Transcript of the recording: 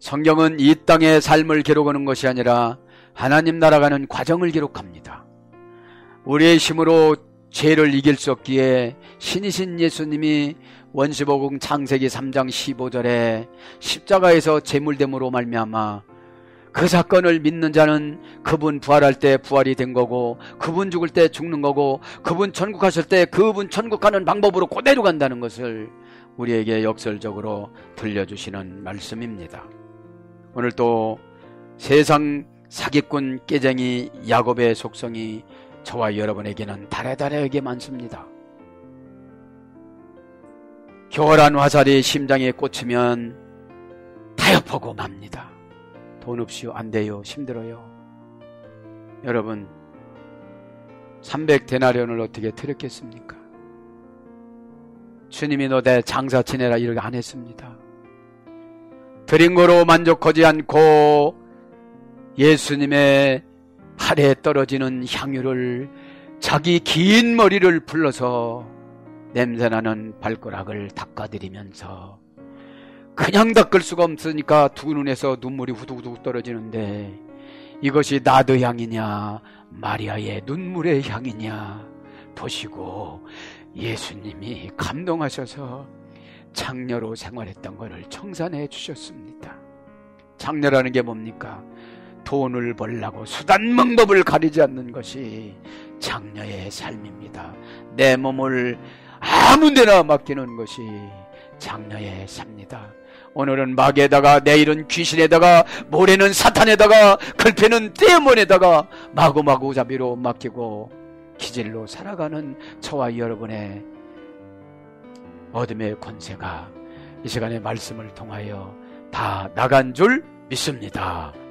성경은 이 땅의 삶을 기록하는 것이 아니라 하나님 나라가는 과정을 기록합니다. 우리의 힘으로 죄를 이길 수 없기에 신이신 예수님이 원시복음 창세기 3장 15절에 십자가에서 제물됨으로 말미암아 그 사건을 믿는 자는 그분 부활할 때 부활이 된 거고, 그분 죽을 때 죽는 거고, 그분 천국 가실 때 그분 천국 가는 방법으로 그대로 간다는 것을 우리에게 역설적으로 들려주시는 말씀입니다. 오늘 또 세상 사기꾼 깨쟁이 야곱의 속성이 저와 여러분에게는 다래다래하게 많습니다. 교활한 화살이 심장에 꽂히면 타협하고 맙니다. 돈 없이요, 안 돼요, 힘들어요. 여러분, 300데나리온을 어떻게 드렸겠습니까? 주님이 너대 장사 지내라 이렇게 안 했습니다. 드린 거로 만족하지 않고 예수님의 팔에 떨어지는 향유를 자기 긴 머리를 불러서 냄새나는 발가락을 닦아드리면서, 그냥 닦을 수가 없으니까 두 눈에서 눈물이 후두둑 떨어지는데, 이것이 나드 향이냐 마리아의 눈물의 향이냐 보시고 예수님이 감동하셔서 장녀로 생활했던 것을 청산해 주셨습니다. 장녀라는 게 뭡니까? 돈을 벌려고 수단 방법을 가리지 않는 것이 장녀의 삶입니다. 내 몸을 아무 데나 맡기는 것이 장녀의 삶입니다. 오늘은 마귀에다가, 내일은 귀신에다가, 모레는 사탄에다가, 글패는 데몬에다가 마구마구 자비로 맡기고 기질로 살아가는 저와 여러분의 어둠의 권세가 이 시간에 말씀을 통하여 다 나간 줄 믿습니다.